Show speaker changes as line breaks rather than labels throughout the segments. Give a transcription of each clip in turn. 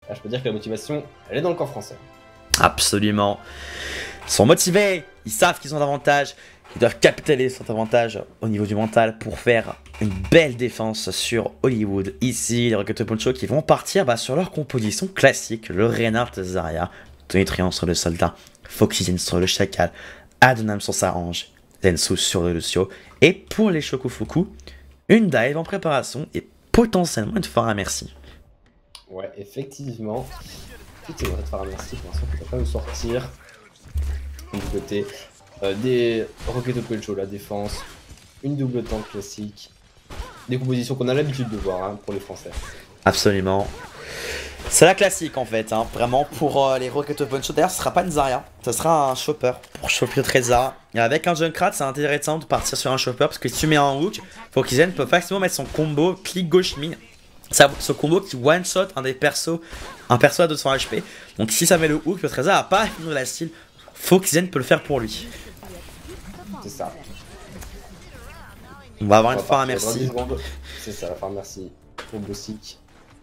Là, je peux dire que la motivation, elle est dans le camp français.
Absolument. Ils sont motivés, ils savent qu'ils ont l'avantage, ils doivent capitaliser cet avantage au niveau du mental pour faire une belle défense sur Hollywood. Ici, les Rocket Poncho qui vont partir sur leur composition classique, le Reinhardt Zarya, Tony Triant sur le soldat, Foxygen sur le chacal, Adonam sur sa range, Densu sur le Lucio, et pour les Shokufuku, une dive en préparation et potentiellement une Pharah Mercy.
Ouais, effectivement. Tout est vrai de Pharah Mercy pour l'instant qui va pas nous sortir. Du côté des Rocket Poncho, la défense, une double tank classique, des compositions qu'on a l'habitude de voir hein, pour les Français.
Absolument. C'est la classique en fait, hein, vraiment pour les Rocket Poncho. D'ailleurs, ce sera pas une Zarya, ce sera un chopper pour choper Trezor. Et avec un Junkrat, c'est intéressant de partir sur un chopper parce que si tu mets un hook, Foxygen peut facilement mettre son combo clic gauche mine. Ce combo qui one shot un perso à 200 HP. Donc si ça met le hook, le Trezor a pas à finir la style. Foxygen peut le faire pour lui.
C'est ça.
On va avoir une Pharah Mercy.
C'est ça, la Pharah Mercy pour Bossic.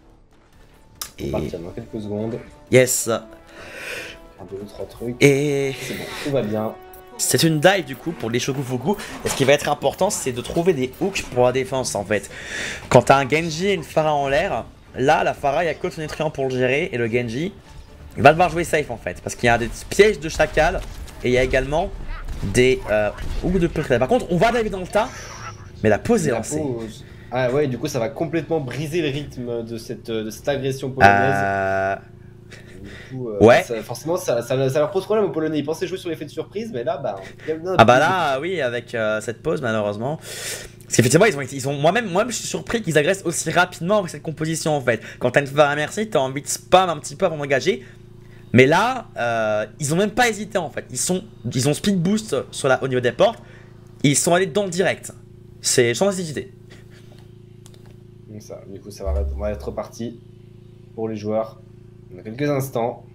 Et
Partir dans quelques secondes.
yes.
Un, deux, trois trucs.
Et
c'est bon, tout va bien.
c'est une dive du coup pour les Shokufuku. Et ce qui va être important, c'est de trouver des hooks pour la défense en fait. Quand t'as un Genji et une Pharah en l'air, là la Pharah, il y a que Tony Triant pour le gérer. Et le Genji, il va devoir jouer safe en fait. Parce qu'il y a des pièges de chacal. Et il y a également des hooks de purée. Par contre, on va dive dans le tas. Mais la pause est lancée.
Ah ouais, du coup ça va complètement briser le rythme de cette agression polonaise. Du coup,
ouais.
Forcément ça leur pose problème aux Polonais. Ils pensaient jouer sur l'effet de surprise, mais là bah...
Ah bah là, oui, avec cette pause malheureusement. Parce qu'effectivement, ils ont moi-même je suis surpris qu'ils agressent aussi rapidement avec cette composition en fait. Quand t'as une Pharah Mercy, t'as envie de spam un petit peu avant d'engager. Mais là, ils ont même pas hésité en fait. Ils ont speed boost au niveau des portes. Et ils sont allés dans le direct. C'est sans hésiter.
Donc ça, du coup on va être reparti pour les joueurs. On a quelques instants.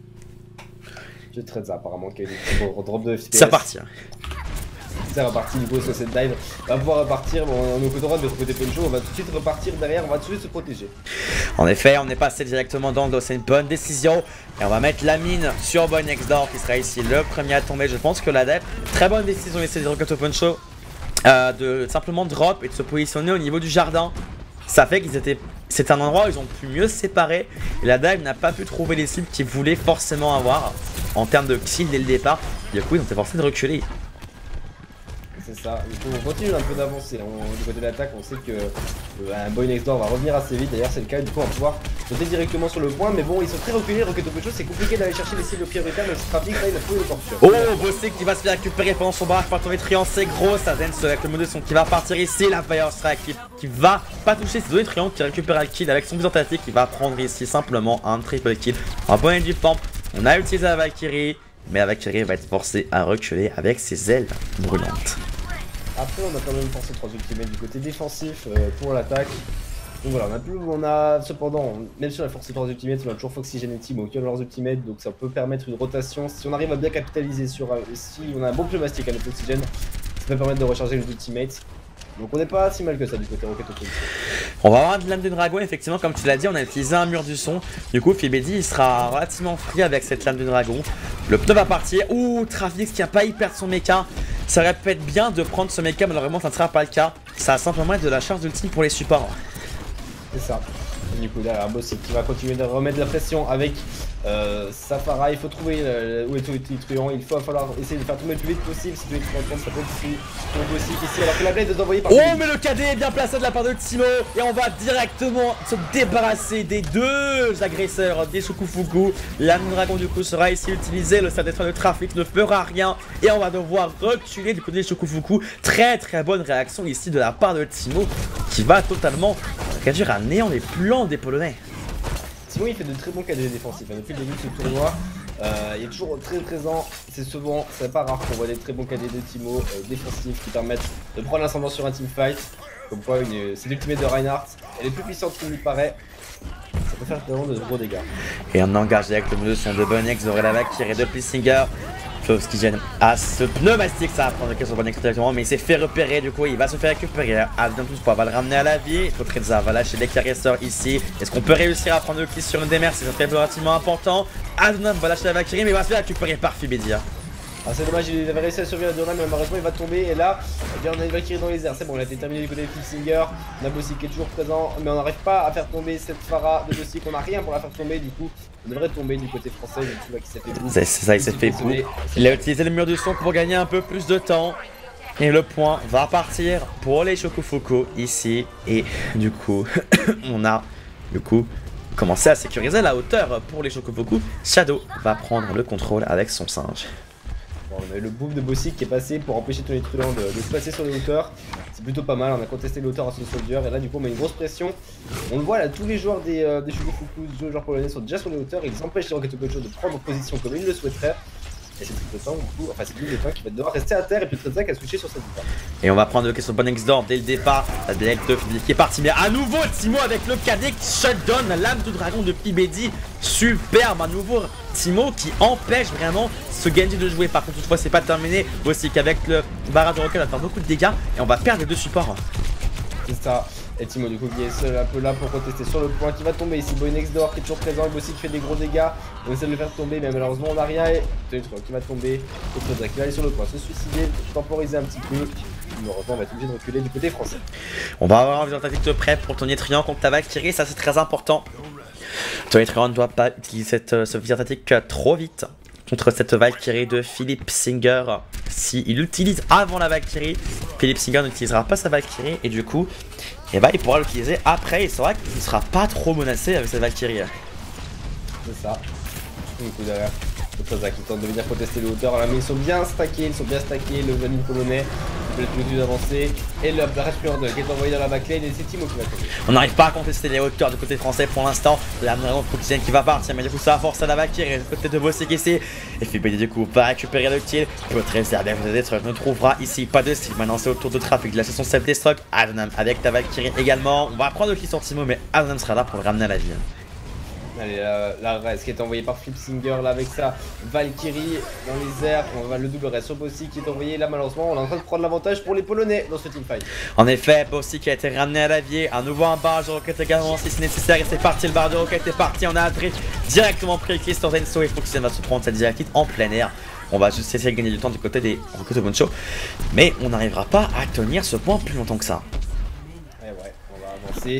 Je traite ça apparemment qu'il y a des petits drop de FPS.
C'est reparti.
C'est reparti du coup sur cette dive. On va pouvoir repartir. Bon, on est au côté droit de l'autre côté Poncho. On va tout de suite repartir derrière. On va tout de suite se protéger.
En effet, on est passé directement dans le dos. C'est une bonne décision. Et on va mettre la mine sur Boy Next Door qui sera ici le premier à tomber. Je pense que l'adepte, très bonne décision ici de Rocket Poncho. De simplement drop et de se positionner au niveau du jardin. Ça fait qu'ils étaient... C'est un endroit où ils ont pu mieux se séparer. Et la dive n'a pas pu trouver les cibles qu'ils voulaient forcément avoir en termes de kill dès le départ. Du coup, ils ont été forcés de reculer.
C'est ça, du coup on continue un peu d'avancer. Du côté de l'attaque, on sait que un Boy Next Door va revenir assez vite. D'ailleurs, c'est le cas. Du coup, on va pouvoir sauter directement sur le point. Mais bon, ils sont très reculés. Rocket Poncho, c'est compliqué d'aller chercher les cibles prioritaires. Mais ce trafic, là, il a trouvé le torture.
Oh, Bossic qui va se faire récupérer pendant son barrage par Tony Triant. C'est gros. Ça Dance avec le modus qui va partir ici. La Fire Strike qui va pas toucher. C'est Tony Triant qui récupère le kill avec son Byzantatique qui va prendre ici simplement un triple kill. Un bon du pump. On a utilisé la Valkyrie. Mais la Valkyrie va être forcée à reculer avec ses ailes brûlantes.
Après, on a quand même forcé 3 ultimates du côté défensif pour l'attaque. Donc voilà, on a cependant, même si on a forcé 3 ultimates, on a toujours Foxygen et Team qui ont leurs ultimates, donc ça peut permettre une rotation. Si on arrive à bien capitaliser sur. Si on a un bon pneumatique à notre Foxygen, ça peut permettre de recharger les ultimates. Donc on n'est pas si mal que ça du côté Rocket Poncho.
On va avoir de lame de dragon, effectivement, comme tu l'as dit, on a utilisé un mur du son. Du coup, Fibedi il sera relativement free avec cette lame de dragon. Le pneu va partir. Ouh, Trafix qui a pas y perdre son mecha. Ça aurait pu être bien de prendre ce mecha, malheureusement ça ne sera pas le cas. Ça va simplement être de la charge d'ultime pour les supports.
C'est ça. Et du coup derrière Bossic qui va continuer de remettre la pression avec sa Pharah. Il faut trouver où est Tony Triant. Il va falloir essayer de faire tomber le plus vite possible. Si Tony Triant ça peut être free pour Bossic ici alors que la blade est envoyée par...
Oh mais le KD est bien placé de la part de Timo. Et on va directement se débarrasser des deux agresseurs des Shokufuku. La dragon du coup sera ici utilisée. Le stade de trafic ne fera rien. Et on va devoir reculer du côté des Shokufuku. Très bonne réaction ici de la part de Timo qui va totalement réduire à néant les plans des Polonais.
Timo il fait de très bons KD défensifs. Depuis le début de ce tournoi, il est toujours très présent. C'est pas rare qu'on voit des très bons KD de Timo défensifs qui permettent de prendre l'ascendant sur un teamfight. Comme quoi, c'est l'ultimate de Reinhardt. Elle est plus puissante qu'il lui paraît. Ça peut faire vraiment de gros dégâts.
Et on engage avec le milieu son de Bonex, Zoré la Valkyrie de Plissinger. Oxygène à ce pneumatique, ça va prendre le cas sur bon directement, mais il s'est fait repérer, du coup il va se faire récupérer. Adnan toutefois va le ramener à la vie. Potreza va lâcher les caresseurs ici. Est-ce qu'on peut réussir à prendre le kill sur une des mers? C'est un fait relativement important. Adnan va lâcher la Valkyrie, mais il va se faire récupérer par Fibedia.
Ah, c'est dommage, il avait réussi à survivre à Durham, mais malheureusement il va tomber. Et là, eh bien, on a une Valkyrie dans les airs. C'est bon, on a été terminé du côté de Flipsinger. On a Bossy qui est toujours présent, mais on n'arrive pas à faire tomber cette Pharah de Bossy. On n'a rien pour la faire tomber. Du coup, on devrait tomber du côté français. Qui s'est fait bouffe.
C'est ça, il s'est fait bouffe. Il a utilisé le mur du son pour gagner un peu plus de temps. Et le point va partir pour les Shokufuku ici. Et du coup, on a commencé à sécuriser la hauteur pour les Shokufuku. Shadow va prendre le contrôle avec son singe.
Bon, on a eu le bouffe de Bossy qui est passé pour empêcher tous les truands de se passer sur les hauteurs. C'est plutôt pas mal, on a contesté les hauteurs à ce soldier et là du coup on met une grosse pression. On le voit là, tous les joueurs des Shokufuku, tous les joueurs polonais sont déjà sur les hauteurs et ils empêchent les Rocket Okocho de prendre position comme ils le souhaiteraient. Et c'est tout le temps, du coup, enfin c'est tout le temps qui va devoir rester à terre et puis Treza qui a switché sur cette victoire.
Et on va prendre le question de Bonexdor dès le départ. La direct de Philippe qui est parti, mais à nouveau Timo avec le cadet qui shutdown la lame de dragon de Pibedi. Superbe, à nouveau Timo qui empêche vraiment ce Genji de jouer. Par contre toutefois c'est pas terminé. Aussi qu'avec le barrage de rocket on va faire beaucoup de dégâts et on va perdre les deux supports.
C'est ça. Et Timo du coup qui est seul un peu là pour contester sur le point qui va tomber ici. Bonexdor qui est toujours présent, Bossy qui fait des gros dégâts. On essaie de le faire tomber mais malheureusement on n'a rien. Et Tenetro qui va tomber. Et Treza qui va aller sur le point, se suicider, temporiser un petit peu. Malheureusement on va être obligé de reculer du côté français.
On va avoir un viseur tactique de prêt pour ton Trian contre ta Valkyrie, ça c'est très important. Ton Trian ne doit pas utiliser ce viseur tactique trop vite contre cette Valkyrie de Philippe Singer. Si il l'utilise avant la Valkyrie, Philippe Singer n'utilisera pas sa Valkyrie et du coup, eh ben, il pourra l'utiliser après. Et c'est vrai qu'il ne sera pas trop menacé avec cette Valkyrie.
C'est ça. Du coup derrière, le Treza qui tente de venir contester les hauteurs. Là mais ils sont bien stackés, le vanille polonais. Le plus avancé et le Rashford qui est envoyé dans la backlane et c'est Timo qui va tomber.
On n'arrive pas à contester les hauteurs du côté français pour l'instant. La dragon Foxien qui va partir, mais du coup ça va forcer à la Valkyrie et du côté de Bossy qui essaie. Et Philippe du coup va récupérer le kill. Potreza bien vous aider, ne trouvera ici pas de style. Maintenant c'est au tour de Trafic de la session self-destruct. Adnan avec ta Valkyrie également. On va prendre le kill sur Timo, mais Adnan sera là pour le ramener à la vie.
Allez, la res qui est envoyé par Flipsinger là avec sa Valkyrie dans les airs. On va le double res sur Bossy qui est envoyé là malheureusement. On est en train de prendre l'avantage pour les Polonais dans ce teamfight.
En effet, Bossy qui a été ramené à la vie. À nouveau un barrage de roquette également si c'est nécessaire. Et c'est parti, le barrage de roquette est parti. On a directement pris le kill sur Zenso et Foxen va se prendre cette directive en plein air. On va juste essayer de gagner du temps du côté des Rocket Okocho. Mais on n'arrivera pas à tenir ce point plus longtemps que ça.
Et ouais, on va avancer.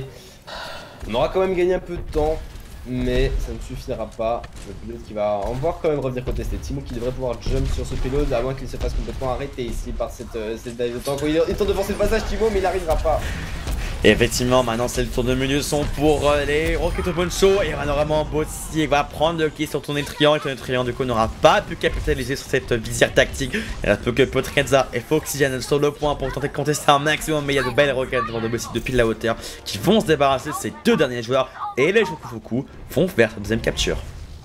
On aura quand même gagné un peu de temps. Mais ça ne suffira pas. Le pilote qui va en voir quand même revenir contester. Timo qui devrait pouvoir jump sur ce pilote à moins qu'il se fasse complètement arrêter ici par cette dive de temps. Il tente de forcer le passage Timo mais il n'arrivera pas.
Et effectivement maintenant c'est le tour de menu son pour les Rocket Okocho. Et vraiment Bossy va prendre le kill sur ton Trian. Et ton Trian du coup n'aura pas pu capitaliser sur cette visière tactique. Il reste plus que Potreza et Foxygène sur le point pour tenter de contester un maximum. Mais il y a de belles roquettes devant de Bossy depuis la hauteur qui vont se débarrasser de ces deux derniers joueurs. Et les Shokufuku vont vers la deuxième capture.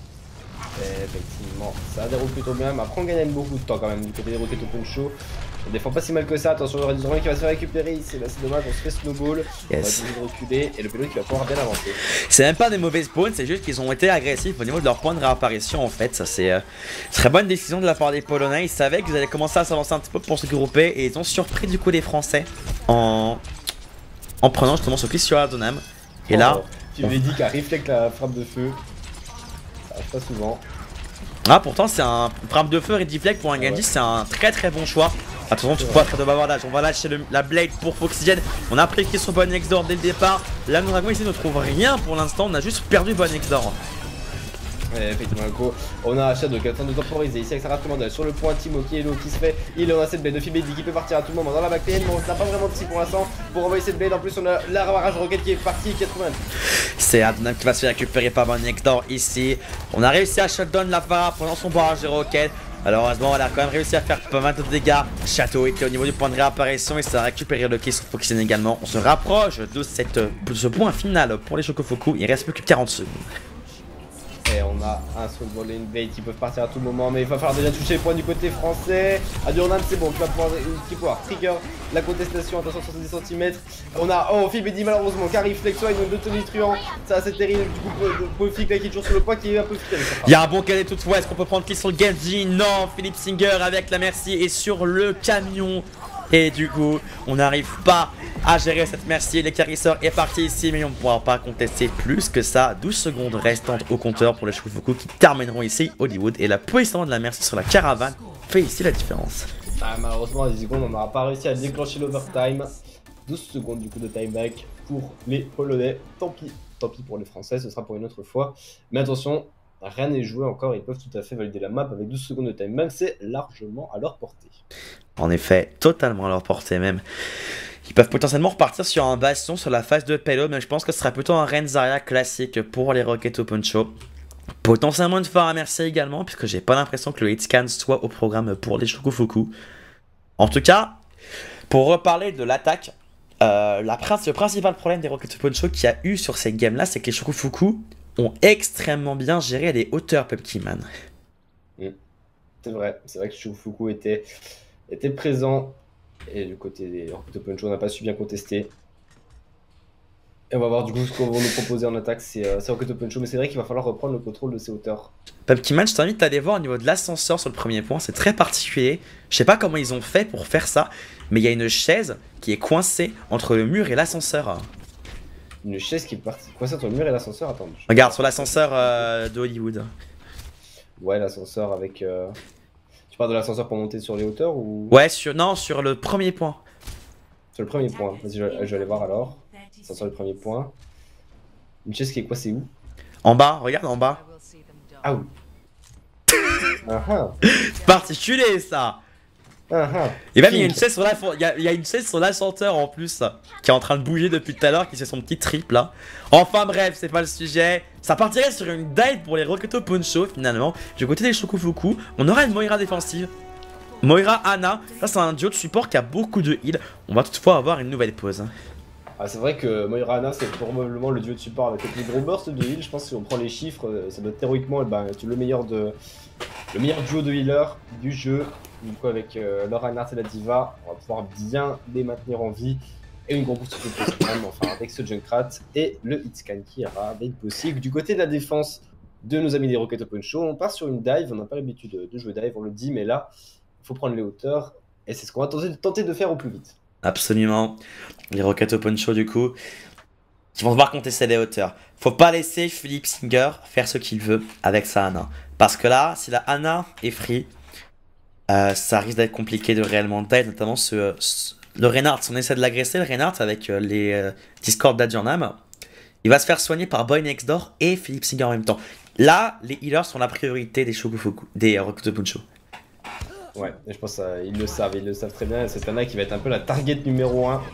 Et effectivement, ça déroule plutôt bien. Mais après, on gagne beaucoup de temps quand même du côté des Rocket Okocho. On défend pas si mal que ça. Attention, le Red qui va se faire récupérer ici. Là, c'est dommage, on se fait snowball. Yes. On va essayer de reculer et le pilote qui va pouvoir bien avancer.
C'est même pas des mauvais spawns, c'est juste qu'ils ont été agressifs au niveau de leur point de réapparition en fait. Ça, c'est très bonne décision de la part des Polonais. Ils savaient qu'ils allaient commencer à s'avancer un petit peu pour se grouper et ils ont surpris du coup les Français en prenant justement ce kill sur Adonam. Et là.
Tu lui dis qu'à reflect la frappe de feu. Ça arrive pas souvent.
Ah pourtant c'est un frappe de feu et deflect pour un Genji, ouais. C'est un très bon choix. Attention tu peux pas faire de bavardage. On va lâcher la blade pour Foxygène. On a pris le kill sur Bonexdor dès le départ. Là nos dragons ici ne trouvent rien pour l'instant. On a juste perdu Bonexdor.
Ouais, effectivement, on a Shadow qui attend de temporiser ici avec sa race commandale sur le point. Timo qui est low, qui se fait. Il en a cette blade de Fibedi qui peut partir à tout moment dans la backlane. Mais on n'a pas vraiment de si pour l'instant pour envoyer cette blade. En plus, on a la barrage roquette qui est partie qui a trouvé un.
C'est Adnan qui va se faire récupérer par Bonexdor ici. On a réussi à shutdown la Pharah pendant son barrage de roquette. Malheureusement, on a quand même réussi à faire pas mal de dégâts. Château était au niveau du point de réapparition et ça a récupéré le kill sur Foxen également. On se rapproche de ce point final pour les Shokufuku. Il reste plus que 40 secondes.
après on a un Soul Volley Invade qui peuvent partir à tout moment, mais il va falloir déjà toucher les points du côté français. Adurnan c'est bon, tu vas pouvoir trigger la contestation, attention 70 cm. On a Fibedi malheureusement qui arrive flex une de Tony Truant, ça c'est terrible, du coup Pofik là qui est toujours sur le point qui est un peu fidèle.
Il y a un bon cadet toutefois, est-ce qu'on peut prendre kill sur le Genji? Non, Philippe Singer avec la Mercy est sur le camion. Et du coup, on n'arrive pas à gérer cette Mercy. L'écarisseur est parti ici, mais on ne pourra pas contester plus que ça. 12 secondes restantes au compteur pour les Shokufuku qui termineront ici Hollywood. Et la position de la Mercy sur la caravane fait ici la différence.
Ah, malheureusement, à 10 secondes, on n'aura pas réussi à déclencher l'overtime. 12 secondes du coup de time back pour les Polonais. Tant pis pour les Français, ce sera pour une autre fois. Mais attention, rien n'est joué encore. Ils peuvent tout à fait valider la map avec 12 secondes de time back. C'est largement à leur portée.
En effet, totalement à leur portée même. Ils peuvent potentiellement repartir sur un bastion sur la phase de payload, mais je pense que ce sera plutôt un Renzaria classique pour les Rocket Open Show. Potentiellement une Farah Mercy également, puisque j'ai pas l'impression que le hitscan soit au programme pour les Shokufuku. En tout cas, pour reparler de l'attaque, le principal problème des Rocket Open Show qu'il y a eu sur ces games là, c'est que les Shokufuku ont extrêmement bien géré les hauteurs Pupkyman.
C'est vrai que Shokufuku était présent. Et du côté des Rocket Open Show, on n'a pas su bien contester. Et on va voir du coup ce qu'on va nous proposer en attaque, c'est Rocket Open Show. Mais c'est vrai qu'il va falloir reprendre le contrôle de ces hauteurs.
Pupkyman, je t'invite à aller voir au niveau de l'ascenseur sur le premier point, c'est très particulier. Je sais pas comment ils ont fait pour faire ça, mais il y a une chaise qui est coincée entre le mur et l'ascenseur.
Une chaise qui est coincée entre le mur et l'ascenseur, attends.
Regarde, sur l'ascenseur de Hollywood.
Ouais, l'ascenseur avec... Tu parles de l'ascenseur pour monter sur les hauteurs ou...
Ouais, sur le premier point.
Sur le premier point, vas-y, je vais aller voir alors. Ça sur le premier point. Une chaise qui est quoi, c'est où?
En bas, regarde en bas.
Ah oui.
C'est particulier ça. Et même il y a une chaise sur l'ascenseur en plus qui est en train de bouger depuis tout à l'heure, qui fait son petit trip là. Enfin bref, c'est pas le sujet. Ça partirait sur une dive pour les Rocket Open Show finalement. Du côté des Shokufuku, on aura une Moira défensive. Moira Ana, ça c'est un duo de support qui a beaucoup de heal. On va toutefois avoir une nouvelle pause.
Ah, c'est vrai que Moira Ana c'est probablement le duo de support avec le plus gros burst de heal. Je pense que si on prend les chiffres, ça doit être théoriquement être le meilleur duo de healer du jeu. Du coup avec Laura Reinhardt et la Diva, on va pouvoir bien les maintenir en vie. Et une grosse boost de post enfin avec ce Junkrat et le hitscan qui ira avec possible. Du côté de la défense de nos amis des Rocket Open Show, on part sur une dive, on n'a pas l'habitude de jouer dive, on le dit, mais là, il faut prendre les hauteurs. Et c'est ce qu'on va tenter de faire au plus vite.
Absolument. Les Rocket Open Show du coup, qui vont devoir contester les hauteurs. Faut pas laisser Philippe Singer faire ce qu'il veut avec sa Ana. Parce que là, si la Ana est free, ça risque d'être compliqué de réellement dive, notamment le Reinhardt. Si on essaie de l'agresser, le Reinhardt avec les Discord d'Adjurnam, il va se faire soigner par Boy Next Door et Philippe Singer en même temps. Là, les healers sont la priorité des Shokufuku, des Rocket Open Show.
Ouais, et je pense qu'ils le savent très bien. C'est Ana qui va être un peu la target numéro 1.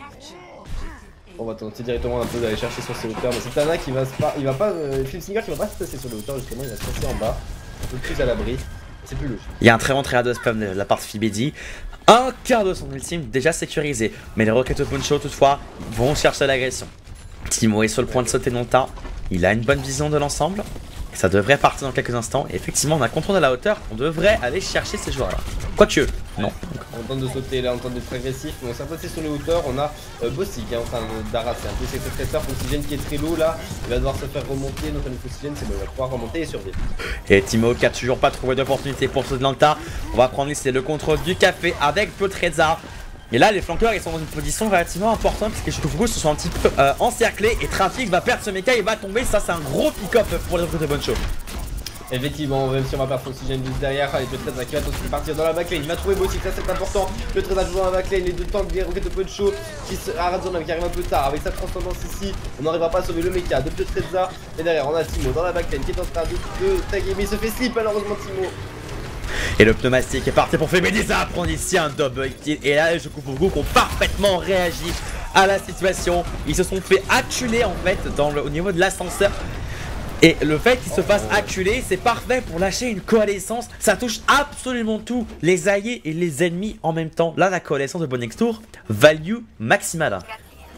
On va tenter directement un peu d'aller chercher sur ses hauteurs, mais c'est Ana qui va Philippe Singer qui va pas se passer sur les hauteurs justement, il va se passer en bas, un peu plus à l'abri. C'est plus logique.
Il y a un très bon tryhard de spam de la part de Fibedi. Un quart de son ultime déjà sécurisé. Mais les Rocket Open Show toutefois vont chercher l'agression. Timo est sur le point de sauter longtemps. Il a une bonne vision de l'ensemble. Ça devrait partir dans quelques instants. Et effectivement, on a contrôle de la hauteur. On devrait aller chercher ces joueurs-là. Quoique, non.
On tente de sauter là, on tente d'être agressif. Mais on s'est passé sur les hauteurs. On a Bossy qui est en train d'arraser un peu ses secrétaires. Foxygène qui est très low là. Il va devoir se faire remonter. Notre ami Foxygène, c'est bon, il va pouvoir remonter et survivre. Et
Timo qui a toujours pas trouvé d'opportunité pour sauter dans le tas. On va prendre ici le contrôle du café avec Piotreza. Et là, les flanqueurs ils sont dans une position relativement importante parce que les Shokufuku se sont un petit peu encerclés. Et Trafic va perdre ce mecha et va tomber. Ça, c'est un gros pick-up pour les Rocket Open Show.
Effectivement, même si on va perdre Foxygène juste derrière, allez, le Treza qui va aussi partir dans la backlane, il va trouver Bossy, ça c'est important. Le Treza toujours dans la backlane, les deux tanks des Rocket Open Show qui arrive un peu tard avec sa transcendance ici. On n'arrivera pas à sauver le mecha de Treza. Et derrière, on a Timo dans la backlane qui est en train de taguer, mais il se fait slip malheureusement Timo.
Et le pneumatique est parti pour Febediza prendre ici un double kill. Et là, les Shokufuku ont parfaitement réagi à la situation. Ils se sont fait acculer en fait au niveau de l'ascenseur. Et le fait qu'ils se fassent acculer, c'est parfait pour lâcher une coalescence. Ça touche absolument tout, les alliés et les ennemis en même temps. Là, la coalescence de Bonnex Tour, value maximale.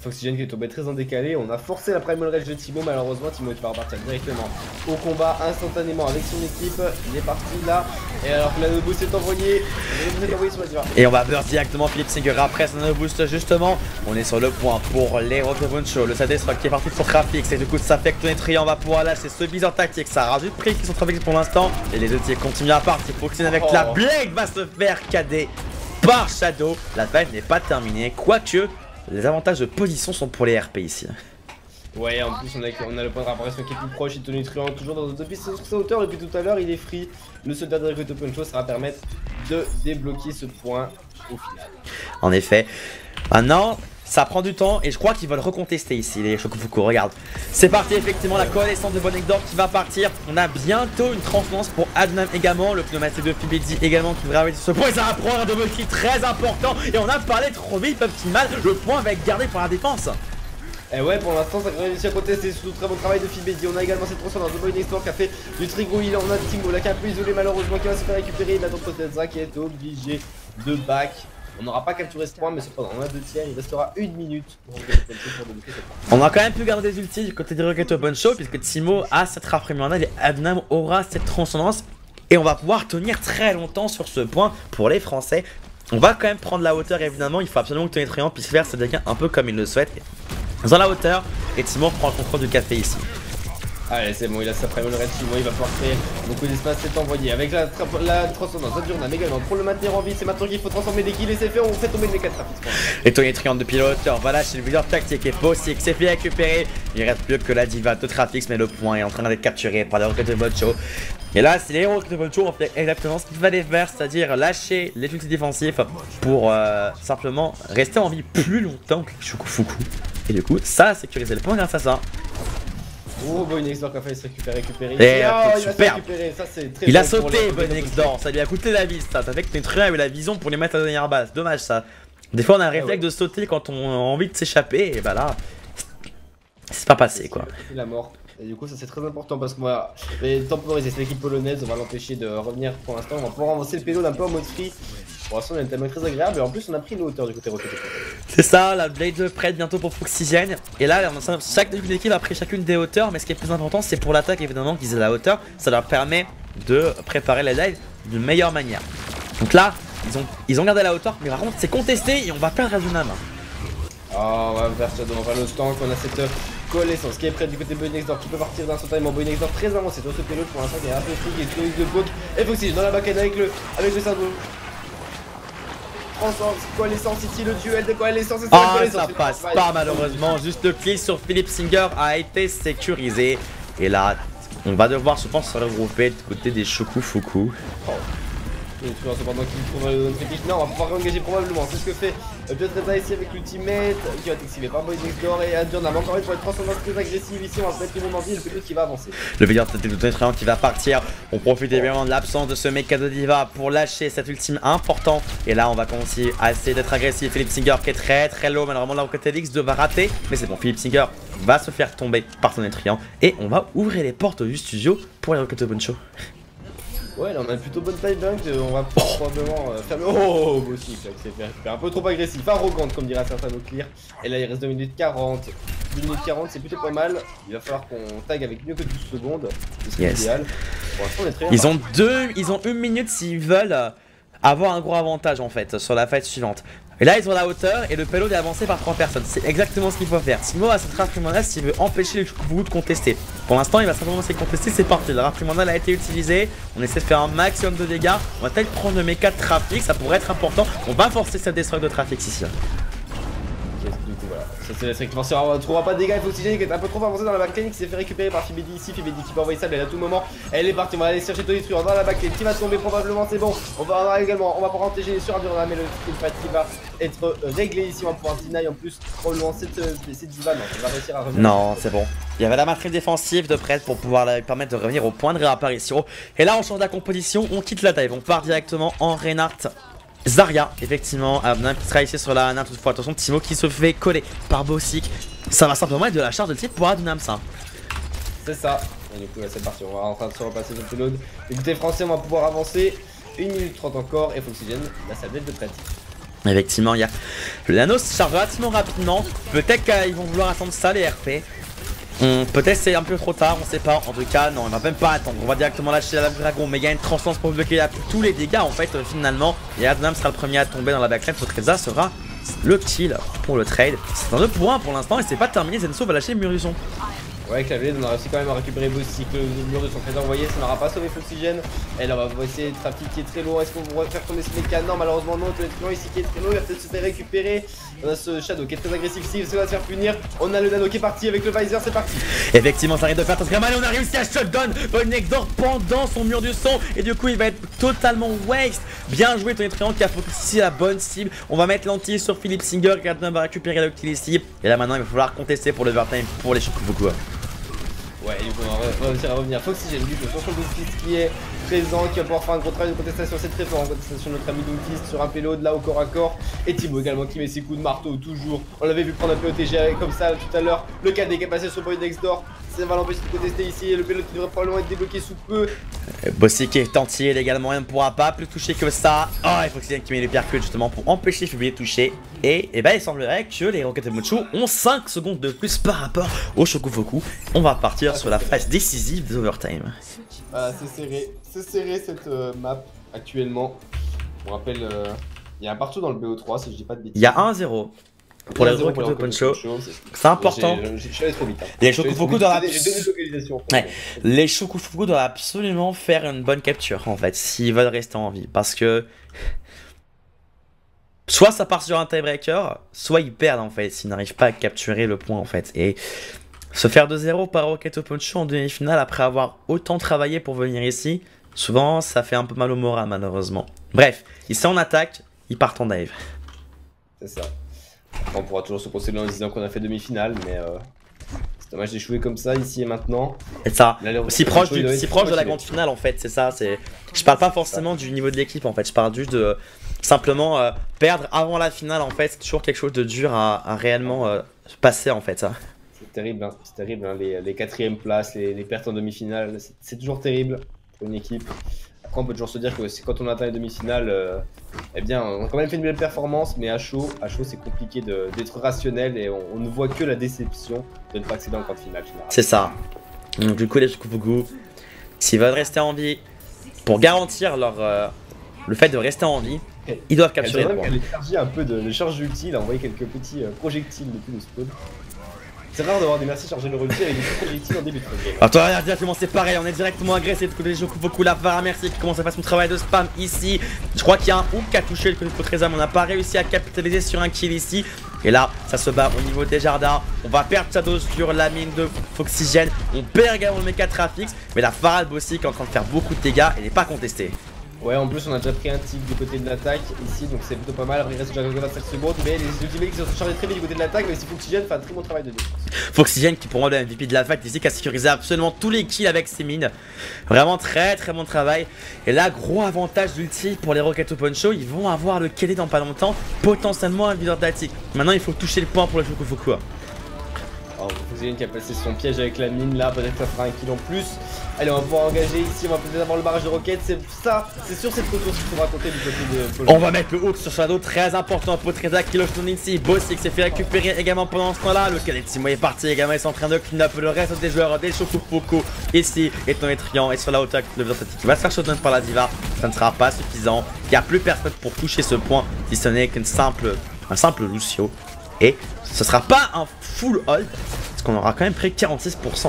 Foxygen qui est tombé très en décalé. On a forcé la Primal Rage de Timo. Malheureusement, Timo qui va repartir directement au combat instantanément avec son équipe. Il est parti là. Et alors que la boost est envoyé, sur la diva.
Et on va burst directement Philippe Singer après son boost justement. On est sur le point pour les Rock'n'Roll Show. Le Sadestruck qui est parti pour Trafic. C'est du coup ça fait que Tony Triant va pouvoir lâcher ce bizarre tactique. Ça rajoute prix qui sont Trafic pour l'instant. Et les outils continuent à partir. Foxygen avec la Blade va se faire cader par Shadow. La fight n'est pas terminée. Quoique, les avantages de position sont pour les RP ici.
Ouais, en plus on a le point de réapparition qui est plus proche et Tony Truant toujours dans une piste sur sa hauteur. Depuis tout à l'heure, il est free. Le soldat de Recruit Open Show, ça va permettre de débloquer ce point au final.
En effet. Maintenant, ça prend du temps et je crois qu'ils veulent recontester ici les Shokufuku. Regarde, c'est parti effectivement la coalescence de Bonekdor qui va partir. On a bientôt une transcendance pour Adnam également. Le pneumatique de Fibedi également qui va arriver sur ce point. Ça va prendre un double kill très important. Et on a parlé trop vite, optimal. Le point va être gardé pour la défense.
Et ouais, pour l'instant, ça a réussi à contester sous très bon travail de Fibedi. On a également cette transcendance de Bonekdor qui a fait du Trigo. On a Tingo là qui est un peu isolé malheureusement qui va se faire récupérer. Il a d'autres Tetza qui est obligé de back. On n'aura pas capturé ce point, mais cependant, on a 2 tiers, il restera 1 minute pour débloquer ce point.
On a quand même pu garder des ultis du côté des Rocket Open Show, puisque Timo a cette rafraîchissement et Adnam aura cette transcendance. Et on va pouvoir tenir très longtemps sur ce point pour les Français. On va quand même prendre la hauteur, évidemment. Il faut absolument que Tony Triant puisse faire sa dégâts un peu comme il le souhaite. Dans la hauteur, et Timo prend le contrôle du café ici.
Allez, c'est bon, il a sa Primal Rage Timo, il va pouvoir créer beaucoup d'espace, c'est envoyé avec la transcendance d'Adurnam également pour le maintenir en vie. C'est maintenant qu'il faut transformer des kills et c'est fait, on fait tomber le méca Trafic.
Et Tony Triant depuis la hauteur, voilà chez le leader tactique et possible, c'est fait récupérer. Il reste plus que la diva de Trafic, mais le point est en train d'être capturé par les Rocket Open Show. Et là, c'est les héros de Open Show ont fait exactement ce qu'il fallait faire, c'est-à-dire lâcher les outils défensifs pour simplement rester en vie plus longtemps que les Shokufuku. Et du coup, ça a sécurisé le point grâce à ça.
Oh, Bonekdor qui a failli se récupérer.
Et
super.
Il a sauté Bonekdor, ça lui a coûté la vie ça fait que Tony Triant a eu la vision pour les mettre à la dernière base, dommage ça. Des fois on a un réflexe de sauter quand on a envie de s'échapper et bah là, c'est pas passé quoi.
Il a mort. Et du coup ça c'est très important parce qu'on va temporiser cette équipe polonaise, on va l'empêcher de revenir pour l'instant, on va pouvoir avancer le payload un peu en mode free. Pour l'instant on a une tellement très agréable et en plus on a pris une hauteur du côté Rocket.
C'est ça, la Blade prête bientôt pour Foxygen. Et là chaque équipe a pris chacune des hauteurs, mais ce qui est plus important c'est pour l'attaque évidemment qu'ils aient la hauteur, ça leur permet de préparer la dive d'une meilleure manière. Donc là, ils ont gardé la hauteur, mais par contre c'est contesté et on va perdre Adnam.
Oh, on va faire Shadow, on va le stank, on a cette coalescence qui est prête du côté de Bonekdor qui peut partir instantanément. Bonekdor très avancé dans ce payload pour l'instant qui est un peu free, qui est sur de poke. Et Foxygen dans la backend avec le cerveau. Ensemble, coalescence ici, le duel de coalescence.
Ah, ça passe pas malheureusement, juste le kill sur Philippe Singer a été sécurisé. Et là, on va devoir je pense se regrouper du côté des Shokufuku.
Et cependant qu'il trouve une critique, non, on va pouvoir réengager probablement. C'est ce que fait Piotreza ici avec l'ultimate qui va être activé par Bonekdor et Adurnam. Encore une fois, une transcendance très agressive ici. On va se mettre tout le monde en vie. Le pilote qui va avancer.
Le leader de Tony Triant qui va partir. On profite évidemment de l'absence de ce mecha de diva pour lâcher cet ultime important. Et là, on va commencer à essayer d'être agressif. Philippe Singer qui est très low. Malheureusement, là, côté Elix va rater. Mais c'est bon, Philippe Singer va se faire tomber par Tony Triant. Et on va ouvrir les portes du studio pour les Rocket Open Show.
Ouais, là on a une plutôt bonne taille dunk, on va probablement faire le... Oh, beau cycle, c'est un peu trop agressif, arrogante comme dirait certains no clear. Et là il reste 2 minutes 40, 2 minutes 40 c'est plutôt pas mal. Il va falloir qu'on tag avec mieux que 12 secondes, c'est idéal. Pour l'instant on est très bien.
Ils ont 1 minute s'ils veulent avoir un gros avantage en fait sur la fight suivante. Et là ils ont la hauteur et le payload est avancé par 3 personnes. C'est exactement ce qu'il faut faire. Timo a cette rafraîchissement s'il veut empêcher les Shokufuku de contester. Pour l'instant il va simplement essayer de contester, c'est parti. La rafraîchissement a été utilisée. On essaie de faire un maximum de dégâts. On va peut-être prendre le méca de trafic, ça pourrait être important. On va forcer cette destruct de trafic ici.
Du coup voilà, ça c'est la sélection. On ne trouvera pas de dégâts, il faut Foxygen qui est un peu trop avancé dans la backlane qui s'est fait récupérer par Fibedi ici. Fibedi qui peut envoyer ça, mais à tout moment elle est partie. On va aller chercher Tony Truant dans la backlane qui va tomber probablement, c'est bon. On va avoir également, on va pouvoir protéger sur Adurnam mais le fight qui va être réglé ici. On va pouvoir deny en plus probablement cette diva. Non, on va réussir à revenir.
Non, c'est bon. Il y avait la matrice défensive de prête pour pouvoir lui permettre de revenir au point de réapparition. Et là on change la composition, on quitte la dive, on part directement en Reinhardt. Zarya, effectivement, Adnam qui sera ici sur la Reinhardt toutefois. Attention, Timo qui se fait coller par Bossik. Ça va simplement être de la charge de tir pour Adnam, ça.
C'est ça. Et du coup, là, c'est parti. On va en train de se repasser sur le payload. Écoutez, français, on va pouvoir avancer. 1 minute 30 encore. Et Foxygen, la sablette de prête.
Effectivement, il y a le nano se charge relativement rapidement. Peut-être qu'ils vont vouloir attendre ça, les RP. Peut-être c'est un peu trop tard, on sait pas. En tout cas, non, il va même pas attendre. On va directement lâcher la dragon. Mais il y a une transcendance pour bloquer tous les dégâts. En fait, finalement, et Adnam sera le premier à tomber dans la backline. Sotreza sera le kill pour le trade. C'est un 2 pour 1 pour l'instant et c'est pas terminé. Zenso va lâcher le mur du son.
Ouais, avec la blade, on a réussi quand même à récupérer Bossy, que le mur de son trésor envoyé, ça n'aura pas sauvé Foxygène. Et là, on va essayer de trafic qui est très lourd. Est-ce qu'on va faire tomber ce méca? Non, malheureusement, non. Le client ici qui est très lourd, il va peut-être se faire récupérer. On a ce Shadow qui est très agressif ici, il va se faire punir. On a le nano qui est parti avec le visor, c'est parti.
Effectivement, ça arrive de faire très mal et on a réussi à shutdown Voidnexdor pendant son mur du son. Et du coup, il va être totalement waste. Bien joué, Tony Triangle qui a focus ici la bonne cible. On va mettre l'anti sur Philippe Singer. Gardner va récupérer le kill ici. Et là, maintenant, il va falloir contester pour l'overtime pour les Shokufuku.
Ouais, du coup, on va réussir à revenir. Foxygène, du coup, sur son Doomfist qui est présent, qui va pouvoir faire un gros travail de contestation. C'est très fort en contestation de notre ami Doomfist sur un payload là au corps à corps. Et Thibaut également qui met ses coups de marteau toujours. On l'avait vu prendre un POTG comme ça tout à l'heure. Le KD qui est passé sur Voidnexdor. Ça va l'empêcher de contester ici. Le payload qui devrait probablement être débloqué sous peu.
Bossy qui est entier également, il ne pourra pas plus toucher que ça. Oh, il faut qu'il met les percutes justement pour empêcher Fubi de toucher. Et ben il semblerait que les Rocket Mocho ont 5 secondes de plus par rapport au Shokufoku. On va partir sur la phase décisive des overtime.
C'est serré cette map actuellement. On rappelle, il y a un partout dans le BO3 si je dis pas de bêtises.
Il y a 1-0. Pour les Rocket Poncho, c'est important.
Je suis allé trop vite. Hein.
Les Shokufoku doivent
les
Shokufoku doivent absolument faire une bonne capture en fait, s'ils veulent rester en vie. Parce que soit ça part sur un tiebreaker, soit ils perdent en fait, s'ils n'arrivent pas à capturer le point en fait. Et se faire 2-0 par Rocket Poncho en demi-finale après avoir autant travaillé pour venir ici, souvent ça fait un peu mal au moral malheureusement. Bref, ils sont en attaque, ils partent en dive.
C'est ça. On pourra toujours se consoler en disant qu'on a fait demi-finale, mais c'est dommage d'échouer comme ça ici et maintenant.
Et ça, si proche de la grande finale en fait, c'est ça. Je parle pas forcément du niveau de l'équipe en fait, je parle juste de simplement perdre avant la finale en fait, c'est toujours quelque chose de dur à réellement passer en fait ça.
C'est terrible, hein, les quatrièmes places, les pertes en demi-finale, c'est toujours terrible pour une équipe. Après on peut toujours se dire que quand on atteint les demi-finales, eh bien on a quand même fait une belle performance, mais à chaud c'est compliqué d'être rationnel et on ne voit que la déception de ne pas accéder en grande finale.
C'est ça. Donc du coup les Shokufoku, s'ils veulent rester en vie, pour garantir le fait de rester en vie, ils doivent capturer le point.
Elle a chargé un peu de charge d'ulti, il a envoyé quelques petits projectiles depuis le spawn. C'est rare d'avoir des merci chargés de ulti avec des projectiles en début de game.
Alors toi regarde directement c'est pareil, on est directement agressé de côté des Shokufoku, la Vara merci qui commence à faire son travail de spam ici. Je crois qu'il y a un hook qui a touché le côté de Potreza, mais on n'a pas réussi à capitaliser sur un kill ici. Et là ça se bat au niveau des jardins, on va perdre Shadow sur la mine de Foxygène, on perd également le mecha Trafix, mais la Farah Bossy qui est en train de faire beaucoup de dégâts et n'est pas contestée.
Ouais, en plus on a déjà pris un tic du côté de l'attaque ici, donc c'est plutôt pas mal. Après il reste déjà 25 secondes, mais les ultimates qui se sont chargés très vite du côté de l'attaque, mais si Foxygène fait un très bon travail de défense.
Foxygène qui pour moi le MVP de la fac ici, qui a sécurisé absolument tous les kills avec ses mines. Vraiment très bon travail. Et là gros avantage d'ulti pour les Rocket Poncho, ils vont avoir le KD dans pas longtemps, potentiellement un leader d'attaque. Maintenant il faut toucher le point pour le Shokufoku.
Alors Foxygène qui a passé son piège avec la mine là, peut-être que ça fera un kill en plus. Allez, on va pouvoir engager ici, on va peut-être avoir le barrage de roquettes, c'est sur cette photo qu'il faudra compter du côté de...
On va mettre le hook sur Shadow, très important pour Treza qui loge ton ici. Bossy qui s'est fait récupérer également pendant ce temps-là. Le Kaletimo est parti également, ils sont en train de clean up le reste des joueurs des Shokufoku. Ici, et Tony Triangle et sur la hauteur le Versatility qui va se faire shotdown par la Diva. Ça ne sera pas suffisant, il n'y a plus personne pour toucher ce point si ce n'est qu'un simple Lucio. Et ce sera pas un full hold, parce qu'on aura quand même pris 46%.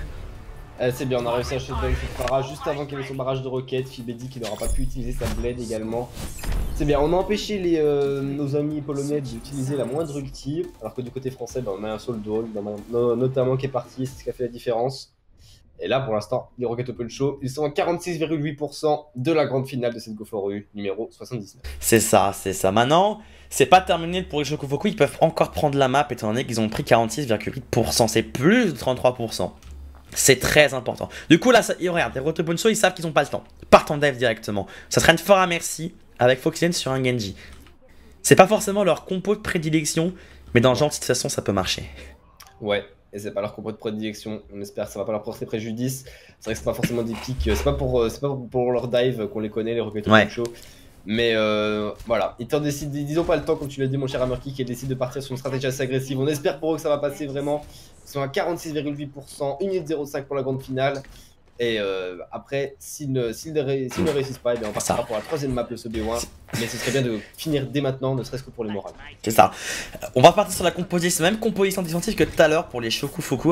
C'est bien, on a réussi à acheter cette Farah juste avant qu'il y ait son barrage de roquettes. Fibedi qui n'aura pas pu utiliser sa blade également. C'est bien, on a empêché nos amis polonais d'utiliser la moindre ulti. Alors que du côté français, on a un Soul Drone notamment qui est parti, c'est ce qui a fait la différence. Et là pour l'instant, les Rocket Poncho, ils sont à 46,8% de la grande finale de cette Go4U numéro 79.
C'est ça. Maintenant, c'est pas terminé pour les Shokufoku, ils peuvent encore prendre la map étant donné qu'ils ont pris 46,8%. C'est plus de 33%. C'est très important. Du coup là, regarde, les Rocket Poncho ils savent qu'ils n'ont pas le temps. Ils partent en dive directement. Ça traîne fort à merci avec Foxygène sur un Genji. C'est pas forcément leur compo de prédilection, mais dans le genre de situation ça peut marcher.
Ouais, et c'est pas leur compo de prédilection. On espère que ça va pas leur porter préjudice. C'est vrai que c'est pas forcément des pics. C'est pas pour leur dive qu'on les connaît, les Rocket Poncho. Mais voilà, ils ont pas le temps, comme tu l'as dit, mon cher Hammerkick, qui décide de partir sur une stratégie assez agressive. On espère pour eux que ça va passer vraiment. Ils sont à 46,8%, 1 minute 05 pour la grande finale. Et après, s'ils ne réussissent pas, eh bien on partira pour la troisième map de ce BO1. Mais ce serait bien de finir dès maintenant, ne serait-ce que pour les morales.
C'est ça. On va partir sur la composition, même composition défensive que tout à l'heure pour les Shokufuku.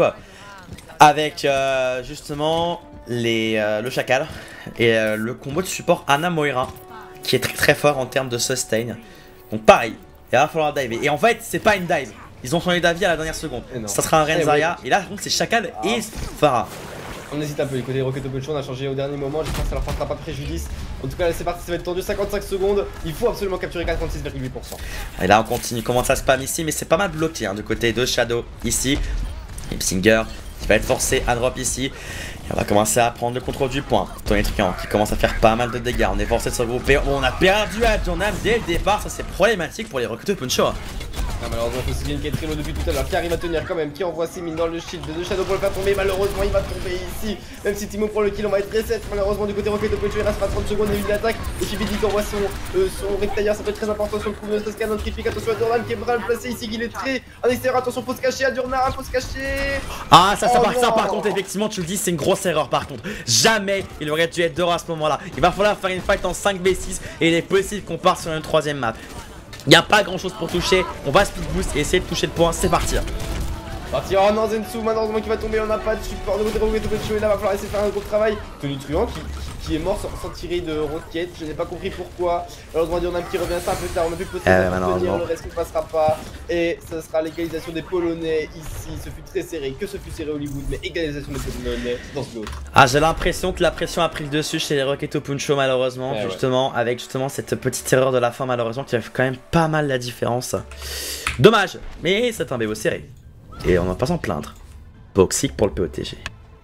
Avec justement le Chacal et le combo de support Ana Moira, qui est très très fort en termes de sustain. Donc pareil, il va falloir diver. Et en fait, c'est pas une dive. Ils ont changé d'avis à la dernière seconde. Ça sera un Renzaria. Et là, donc c'est Chacal et Pharah.
On hésite un peu, du côté des Rocket Puncho, on a changé au dernier moment, j'espère que ça leur portera pas préjudice. En tout cas, c'est parti, ça va être tendu, 55 secondes, il faut absolument capturer 46,8%.
Et là, on continue, commence à spam ici, mais c'est pas mal bloqué du côté de Shadow ici. Ipsinger qui va être forcé à drop ici. Et on va commencer à prendre le contrôle du point. Tony Truant qui commence à faire pas mal de dégâts, on est forcé de se regrouper. On a perdu à Jornam dès le départ, ça c'est problématique pour les Rocket Puncho.
Ah, malheureusement, il faut aussi bien qu'il y ait Trilo depuis tout à l'heure qui arrive à tenir quand même, qui envoie ses mines dans le shield de Shadow pour le faire tomber. Malheureusement, il va tomber ici. Même si Timo prend le kill, on va être reset. Malheureusement, du côté Rocket Puncho, il reste pas 30 secondes et une attaque. Et Chibidi qui envoie son rectailleur, ça peut être très important sur le coup de ce scan. Attention à Durnan qui est mal placé ici, il est très en extérieur. Attention, faut se cacher à Durnan, faut se cacher.
Ah, ça par contre, effectivement, tu le dis, c'est une grosse erreur par contre. Jamais il aurait dû être dehors à ce moment-là. Il va falloir faire une fight en 5v6 et il est possible qu'on parte sur une troisième map. Il n'y a pas grand chose pour toucher, on va speed boost et essayer de toucher le point, c'est parti.
Parti, oh non, Zensu, malheureusement qui va tomber, on n'a pas de support de côté Rocket Puncho et là va falloir essayer de faire un gros travail. Tony Truant qui est mort sans tirer de roquette, je n'ai pas compris pourquoi. Malheureusement, Durnan qui revient, c'est un peu tard, on a plus possible de tenir, le reste ne passera pas. Et ce sera l'égalisation des Polonais ici, ce fut très serré, que ce fut serré Hollywood, mais égalisation des Polonais dans ce lot.
Ah, j'ai l'impression que la pression a pris le dessus chez les Rocket Puncho malheureusement, avec cette petite erreur de la fin malheureusement qui a fait quand même pas mal la différence. Dommage, mais c'est un BO serré. Et on va pas s'en plaindre. Boxic pour le POTG.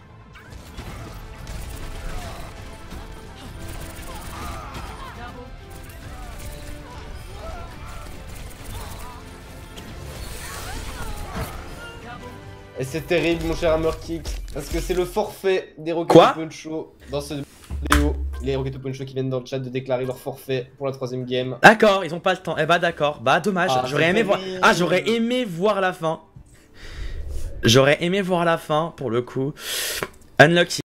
Et c'est terrible mon cher Hammerkick, parce que c'est le forfait des Rocket Puncho dans ce vidéo. Les Rocket Puncho qui viennent dans le chat de déclarer leur forfait pour la troisième game.
D'accord, ils ont pas le temps. Eh bah d'accord, bah dommage, j'aurais aimé voir. Ah, j'aurais aimé voir la fin. J'aurais aimé voir la fin pour le coup. Unlucky.